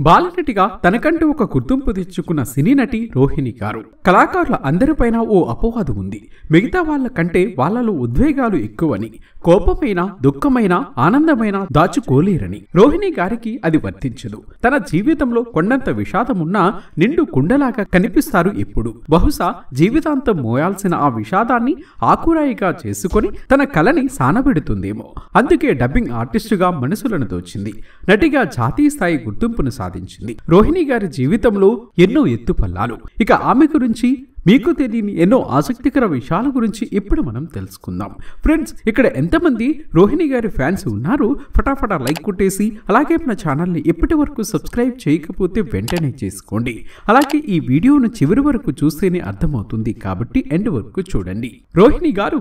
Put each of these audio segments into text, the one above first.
బాలనటిగా తనకంటూ ఒక గుర్తింపు తెచ్చుకున్న సినీ నటి రోహిణి గారు. కళాకారుల అందరిపైన ఓ అపవాదు ఉంది. మిగతా వాళ్ళ కంటే వాళ్లలో ఉద్వేగాలు ఎక్కువని, కోపమైన, దుఃఖమైన, ఆనందమైన దాచుకోలేరని. రోహిణి గారికి అది వర్తించదు. తన జీవితంలో కొండంత విషాదమున్నా నిండు కుండలాగా కనిపిస్తారు ఎప్పుడు. బహుశా జీవితాంతం మోయాల్సిన ఆ విషాదాన్ని ఆకురాయిగా చేసుకుని తన కళని సానబెడుతుందేమో. అందుకే డబ్బింగ్ ఆర్టిస్టుగా మనసులను దోచింది. నటిగా జాతీయ స్థాయి గుర్తింపును సాధించింది. రోహిణి గారి జీవితంలో ఎన్నో ఎత్తుపల్లాలు. ఇక ఆమె గురించి మీకు తెలియని ఎన్నో ఆసక్తికర విషయాల గురించి ఇప్పుడు మనం తెలుసుకుందాం. ఫ్రెండ్స్, ఇక్కడ ఎంతమంది రోహిణి గారి ఫ్యాన్స్ ఉన్నారు? ఫటాఫటా లైక్ కొట్టేసి, అలాగే మన ఛానల్ని ఇప్పటి వరకు సబ్స్క్రైబ్ చేయకపోతే వెంటనే చేసుకోండి. అలాగే ఈ వీడియోను చివరి వరకు చూస్తేనే అర్థమవుతుంది కాబట్టి ఎండ్ వరకు చూడండి. రోహిణి గారు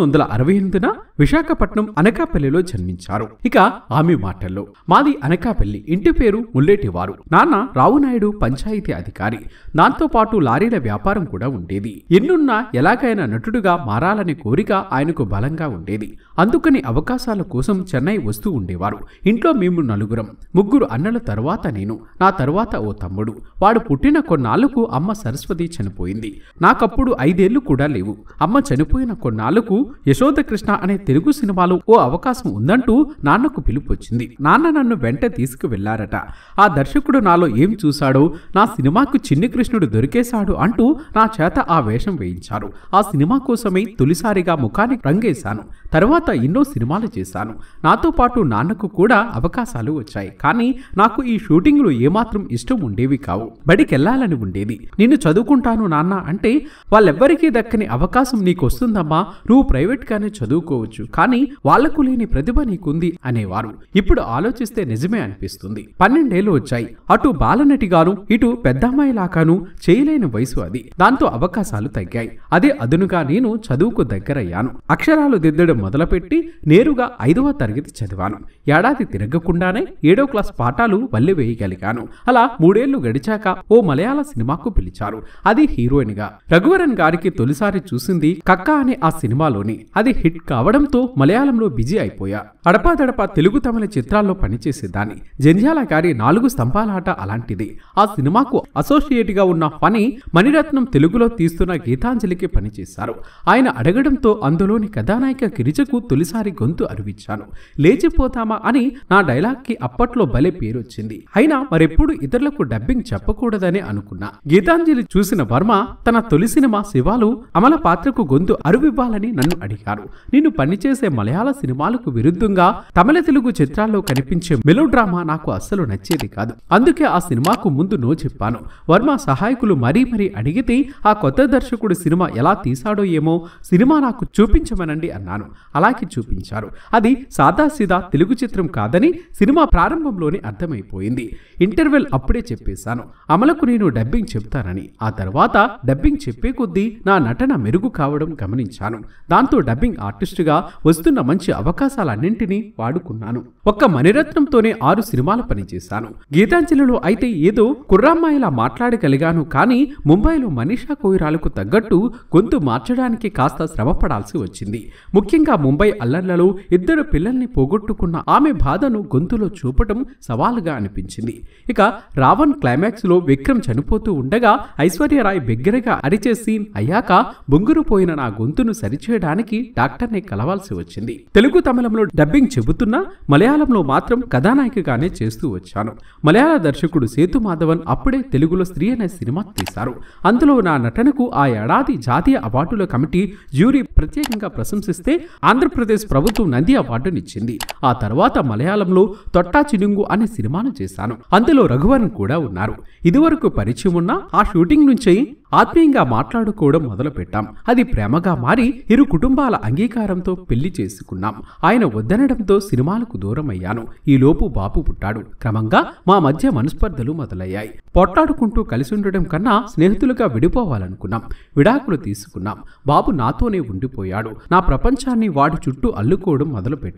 1968న విశాఖపట్నం అనకాపల్లిలో జన్మించారు. ఇక ఆమె మాటల్లో, మాది అనకాపల్లి, ఇంటి పేరు ముల్లేటివారు. నాన్న రావునాయుడు పంచాయతీ అధికారి. దాంతో పాటు లారీల వ్యాపారం కూడా ఉండేది. ఎన్నున్నా ఎలాగైనా నటుడుగా మారాలనే కోరిక ఆయనకు బలంగా ఉండేది. అందుకని అవకాశాల కోసం చెన్నై వస్తూ ఉండేవారు. ఇంట్లో మేము నలుగురం, ముగ్గురు అన్నల తరువాత నేను, నా తరువాత ఓ తమ్ముడు. వాడు పుట్టిన కొన్నాళ్లకు అమ్మ సరస్వతి చనిపోయింది. నాకప్పుడు 5 ఏళ్లు కూడా లేవు. అమ్మ చనిపోయిన కొన్నాళ్లకు యశోదకృష్ణ అనే తెలుగు సినిమాలో ఓ అవకాశం ఉందంటూ నాన్నకు పిలుపొచ్చింది. నాన్న నన్ను వెంట తీసుకువెళ్లారట. ఆ దర్శకుడు నాలో ఏం చూశాడో, నా సినిమాకు చిన్ని కృష్ణుడు దొరికేశాడు అంటూ నా చేత ఆ వేషం వేయించారు. ఆ సినిమా కోసమే తొలిసారిగా ముఖానికి రంగేశాను. తర్వాత ఎన్నో సినిమాలు చేశాను. నాతో పాటు నాన్నకు కూడా అవకాశాలు వచ్చాయి. కానీ నాకు ఈ షూటింగ్లు ఏమాత్రం ఇష్టం ఉండేవి కావు. బడికెళ్లాలని ఉండేది. నేను చదువుకుంటాను నాన్న అంటే, వాళ్ళెవ్వరికీ దక్కని అవకాశం నీకు వస్తుందమ్మా, నువ్వు ప్రైవేట్ గానే చదువుకోవచ్చు, కానీ వాళ్లకు లేని ప్రతిభ నీకుంది అనేవారు. ఇప్పుడు ఆలోచిస్తే నిజమే అనిపిస్తుంది. 12 ఏళ్లు వచ్చాయి. అటు బాలనటిగాను, ఇటు పెద్దమ్మాయిలాగాను చేయలేని వయసు అది. దాంతో అవకాశాలు తగ్గాయి. అదే అదునుగా నేను చదువుకు దగ్గరయ్యాను. అక్షరాలు దిద్దడం మొదలుపెట్టి నేరుగా 5వ తరగతి చదివాను. ఏడాది తిరగకుండానే 7వ క్లాస్ పాఠాలు వల్లి వేయగలిగాను. అలా 3 ఏళ్లు గడిచాక ఓ మలయాళ సినిమాకు పిలిచారు. అది హీరోయిన్ గా. రఘువరన్ గారికి తొలిసారి చూసింది కక్క అనే ఆ సినిమాలోని. అది హిట్ కావడంతో మలయాళంలో బిజీ అయిపోయా. అడపాదడపా తెలుగు తమిళ చిత్రాల్లో పనిచేసేదాన్ని. జంధ్యాల గారి 4 స్తంభాలాట అలాంటిది. ఆ సినిమాకు అసోసియేట్ గా ఉన్న ఫణి మణిరత్నం తెలుగులో తీస్తున్న గీతాంజలికి పనిచేశారు. ఆయన అడగడంతో అందులోని కథానాయిక గిరిజకు తొలిసారి గొంతు అరివిచ్చాను. లేచిపోతామా అని నా డైలాగ్ కి అప్పట్లో భలే పేరొచ్చింది. అయినా మరెప్పుడు ఇతరులకు డబ్బింగ్ చెప్పకూడదనే అనుకున్నా. గీతాంజలి చూసిన వర్మ తన తొలి సినిమా శివాలు అమల పాత్రకు గొంతు అరువివ్వాలని నన్ను అడిగారు. నేను పనిచేసే మలయాళ సినిమాలకు విరుద్ధంగా తమిళ తెలుగు చిత్రాల్లో కనిపించే మెలోడ్రామా నాకు అస్సలు నచ్చేది కాదు. అందుకే ఆ సినిమాకు ముందు నో చెప్పాను. వర్మ సహాయకులు మరీ అడిగితే ఆ కొత్త దర్శకుడు సినిమా ఎలా తీశాడో ఏమో, సినిమా నాకు చూపించమనండి అన్నాను. అలాగే చూపించారు. అది సాదాసీదా తెలుగు చిత్రం కాదని సినిమా ప్రారంభంలోనే అర్థమైపోయింది. ఇంటర్వెల్ అప్పుడే చెప్పేశాను, అమలకు నేను డబ్బింగ్ చెప్తానని. ఆ తర్వాత డబ్బింగ్ చెప్పే కొద్దీ నా నటన మెరుగు కావడం గమనించాను. దాంతో డబ్బింగ్ ఆర్టిస్టుగా వస్తున్న మంచి అవకాశాలన్నింటినీ వాడుకున్నాను. ఒక్క మణిరత్నంతోనే 6 సినిమాలు పనిచేశాను. గీతాంజలిలో అయితే ఏదో కుర్రమ్మాయిలా మాట్లాడగలిగాను, కానీ ముంబైలో మనీషా కోయిరాలకు తగ్గట్టు గొంతు మార్చడానికి కాస్త శ్రమపడాల్సి వచ్చింది. ముఖ్యంగా ముంబై అల్లర్లలో 2 పిల్లల్ని పోగొట్టుకున్న ఆమె బాధను గొంతులో చూపటం సవాలుగా అనిపించింది. ఇక రావణ్ క్లైమాక్స్ లో విక్రమ్ చనిపోతూ ఉండగా ఐశ్వర్యరాయ్ బిగ్గరగా అరిచే సీన్ అయ్యాక బొంగురుపోయిన నా గొంతును సరిచేయడానికి డాక్టర్ని కలవాల్సి వచ్చింది. తెలుగు తమిళంలో డబ్బింగ్ చెబుతున్నా మలయాళంలో మాత్రం కథానాయికగానే చేస్తూ వచ్చాను. మలయాళ దర్శకుడు సేతు మాధవన్ అప్పుడే తెలుగులో స్త్రీ అనే సినిమా తీశారు. అందులో నా నటనకు ఆ ఏడాది జాతీయ అవార్డుల కమిటీ జ్యూరీ ప్రత్యేకంగా ప్రశంసిస్తే ఆంధ్రప్రదేశ్ ప్రభుత్వం నంది అవార్డునిచ్చింది. ఆ తర్వాత మలయాళంలో తొట్టా చినుంగు అనే సినిమాను చేశాను. అందులో రఘువరన్ కూడా ఉన్నారు. ఇదివరకు పరిచయం ఉన్న ఆ షూటింగ్ నుంచే ఆత్మీయంగా మాట్లాడుకోవడం మొదలు పెట్టాం. అది ప్రేమగా మారి ఇరు కుటుంబాల అంగీకారంతో పెళ్లి చేసుకున్నాం. ఆయన వద్దనడంతో సినిమాలకు దూరం అయ్యాను. ఈలోపు బాబు పుట్టాడు. క్రమంగా మా మధ్య మనస్పర్ధలు మొదలయ్యాయి. పొట్లాడుకుంటూ కలిసి ఉండడం కన్నా స్నేహితులుగా విడిపోవాలనుకున్నాం. విడాకులు తీసుకున్నాం. బాబు నాతోనే ఉండిపోయాడు. నా ప్రపంచాన్ని వాడి చుట్టూ అల్లుకోవడం మొదలుపెట్టా.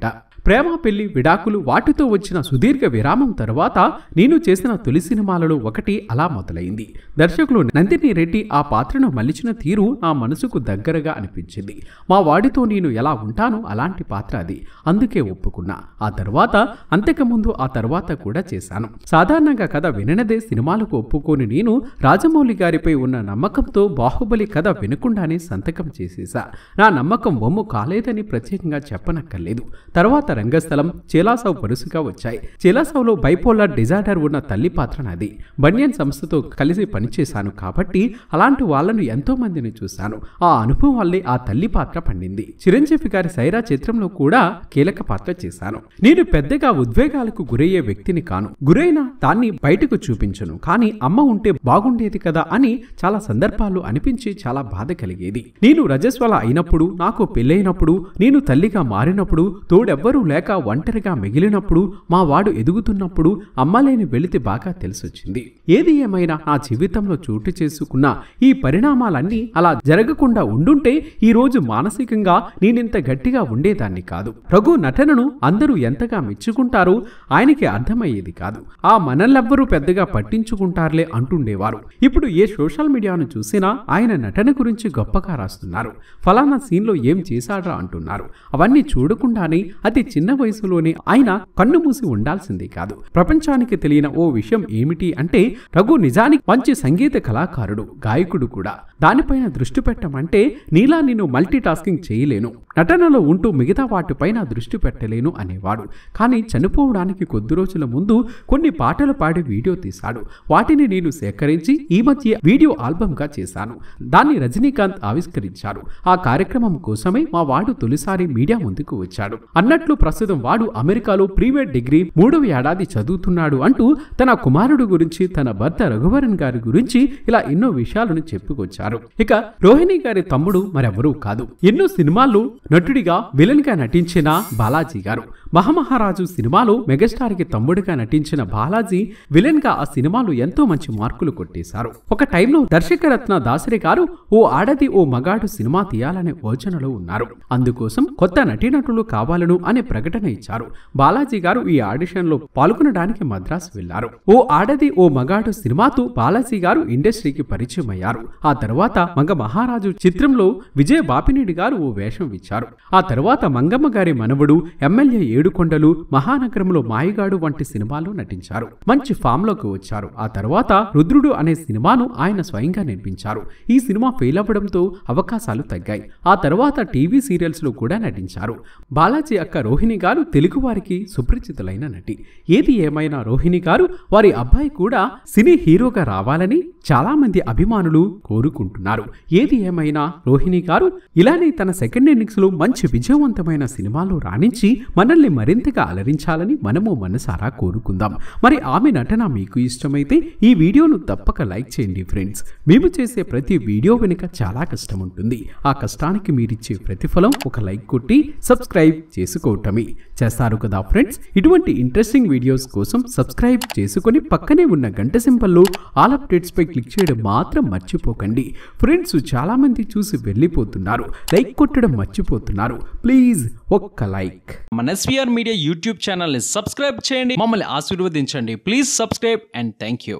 ప్రేమ, పెళ్లి, విడాకులు వాటితో వచ్చిన సుదీర్ఘ విరామం తరువాత నేను చేసిన తొలి సినిమాలలో ఒకటి అలా మొదలైంది. దర్శకులు నందిని రెడ్డి ఆ పాత్రను మలిచిన తీరు నా మనసుకు దగ్గరగా అనిపించింది. మా వాడితో నేను ఎలా ఉంటానో అలాంటి పాత్ర అది. అందుకే ఒప్పుకున్నా. ఆ తర్వాత అంతకుముందు ఆ తర్వాత కూడా చేశాను. సాధారణంగా కథ విననదే సినిమాలకు ఒప్పుకొని నేను రాజమౌళి గారిపై ఉన్న నమ్మకంతో బాహుబలి కథ వినకుండానే సంతకం చేసేసా. నా నమ్మకం వమ్ము కాలేదని ప్రత్యేకంగా చెప్పనక్కర్లేదు. తర్వాత రంగస్థలం, చేలాసావ్ వరుసగా వచ్చాయి. చేలాసావ్లో బైపోలార్ డిజార్డర్ ఉన్న తల్లి పాత్ర నాది. బన్యన్ సంస్థతో కలిసి పనిచేశాను కాబట్టి అలాంటి వాళ్లను ఎంతో మందిని చూశాను. ఆ అనుభవం వల్లే ఆ తల్లి పాత్ర పండింది. చిరంజీవి గారి సైరా చిత్రంలో కూడా కీలక పాత్ర చేశాను. నేను పెద్దగా ఉద్వేగాలకు గురయ్యే వ్యక్తిని కాను. గురైనా దాన్ని బయటకు చూపించను. కానీ అమ్మ ఉంటే బాగుండేది కదా అని చాలా సందర్భాల్లో అనిపించి చాలా బాధ కలిగేది. నేను రజస్వల అయినప్పుడు, నాకు పెళ్ళైనప్పుడు, నేను తల్లిగా మారినప్పుడు, తోడెవ్వరూ లేక ఒంటరిగా మిగిలినప్పుడు, మా వాడు ఎదుగుతున్నప్పుడు అమ్మలేని వెళితే బాగా తెలిసొచ్చింది. ఏది ఏమైనా నా జీవితంలో చోటు చేసుకున్న ఈ పరిణామాలన్నీ అలా జరగకుండా ఉండుంటే ఈ రోజు మానసికంగా నేనింత గట్టిగా ఉండేదాన్ని కాదు. రఘు నటనను అందరూ ఎంతగా మెచ్చుకుంటారో ఆయనకి అర్థమయ్యేది కాదు. ఆ మనల్లెవ్వరూ పెద్దగా పట్టించుకుంటారులే అంటుండేవారు. ఇప్పుడు ఏ సోషల్ మీడియాను చూసినా ఆయన నటన గురించి గొప్పగా రాస్తున్నారు. ఫలానా సీన్లో ఏం చేశాడ్రా అంటున్నారు. అవన్నీ చూడకుండానే అతి చిన్న వయసులోనే ఆయన కన్ను మూసి ఉండాల్సిందే కాదు. ప్రపంచానికి తెలియని ఓ విషయం ఏమిటి అంటే రఘు నిజానికి మంచి సంగీత కళాకారుడు, గాయకుడు కూడా. దానిపైన దృష్టి పెట్టమంటే నీలా నేను మల్టీ టాస్కింగ్ చేయలేను, నటనలో ఉంటూ మిగతా వాటిపైన దృష్టి పెట్టలేను అనేవాడు. కానీ చనిపోవడానికి కొద్ది రోజుల ముందు కొన్ని పాటలు పాడి వీడియో తీశాడు. వాటిని నేను సేకరించి ఈ మధ్య వీడియో ఆల్బమ్గా చేశాను. దాన్ని రజనీకాంత్ ఆవిష్కరించారు. ఆ కార్యక్రమం కోసమే మా వాడు తొలిసారి మీడియా ముందుకు వచ్చాడు. అన్నట్లు ప్రస్తుతం వాడు అమెరికాలో ప్రీవేట్ డిగ్రీ 3వ ఏడాది చదువుతున్నాడు అంటూ తన కుమారుడు గురించి, తన భర్త రఘువరన్ గారి గురించి ఇలా ఎన్నో విషయాలను చెప్పుకొచ్చారు. ఇక రోహిణి గారి తమ్ముడు మరెవరూ కాదు, ఎన్నో సినిమాల్లో నటుడిగా విలన్ గా నటించిన బాలాజీ గారు. మహామహారాజు సినిమాలో మెగాస్టార్ కి తమ్ముడిగా నటించిన బాలాజీ విలన్ గా ఆ సినిమాలో ఎంతో మంచి మార్కులు కొట్టేశారు. ఒక టైంలో దర్శకరత్న దాసరి గారు ఓ ఆడది ఓ మగాడు సినిమా తీయాలనే యోచనలో ఉన్నారు. అందుకోసం కొత్త నటీనటులు కావాలను అనే ప్రకటన ఇచ్చారు. బాలాజీ గారు ఈ ఆడిషన్ లో పాల్గొనడానికి మద్రాసు వెళ్లారు. ఓ ఆడది ఓ మగాడు సినిమాతో బాలాజీ గారు ఇండస్ట్రీకి పరిచయం అయ్యారు. ఆ తర్వాత మగ మహారాజు చిత్రంలో విజయ బాపినేడి గారు ఓ వేషం ఇచ్చారు. ఆ తర్వాత మంగమ్మ గారి మనవడు, ఎమ్మెల్యే ఏడుకొండలు, మహానగరంలో మాయగాడు వంటి సినిమాల్లో నటించారు. మంచి ఫామ్ లోకి వచ్చారు. ఆ తర్వాత రుద్రుడు అనే సినిమాను ఆయన స్వయంగా నిర్మించారు. ఈ సినిమా ఫెయిల్ అవ్వడంతో అవకాశాలు తగ్గాయి. ఆ తర్వాత టీవీ సీరియల్స్ లో కూడా నటించారు. బాలాజీ అక్క రోహిణి గారు తెలుగు వారికి సుపరిచితులైన నటి. ఏది ఏమైనా రోహిణి గారు వారి అబ్బాయి కూడా సినీ హీరోగా రావాలని చాలా మంది అభిమానులు కోరుకుంటున్నారు. ఏది ఏమైనా రోహిణి గారు ఇలానే తన సెకండ్ ఇన్నింగ్స్ లో మంచి విజయవంతమైన సినిమాలు రాణించి మనల్ని మరింతగా అలరించాలని మనము మనసారా కోరుకుందాం. మరి ఆమె నటన మీకు ఇష్టమైతే ఈ వీడియోను తప్పక లైక్ చేయండి ఫ్రెండ్స్. మేము చేసే ప్రతి వీడియో వెనుక చాలా కష్టం ఉంటుంది. ఆ కష్టానికి మీరిచ్చే ప్రతిఫలం ఒక లైక్ కొట్టి సబ్స్క్రైబ్ చేసుకోవటమే. చేస్తారు కదా ఫ్రెండ్స్? ఇటువంటి ఇంట్రెస్టింగ్ వీడియోస్ కోసం సబ్స్క్రైబ్ చేసుకొని పక్కనే ఉన్న గంట సింబల్లో ఆల్ అప్డేట్స్ పై క్లిక్ చేయడం మాత్రం మర్చిపోకండి ఫ్రెండ్స్. చాలా మంది చూసి వెళ్ళిపోతున్నారు, లైక్ కొట్టడం మర్చిపోతున్నారు. ప్లీజ్ ఒక్క లైక్. మన ఎస్వీఆర్ మీడియా యూట్యూబ్ ఛానల్ ని సబ్స్క్రైబ్ చేయండి, మమ్మల్ని ఆశీర్వదించండి. Please subscribe and thank you.